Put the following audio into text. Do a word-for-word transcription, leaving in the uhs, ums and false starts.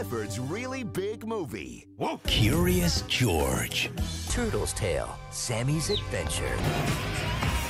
Clifford's Really Big Movie. Whoa. Curious George. Turtle's Tale, Sammy's Adventure.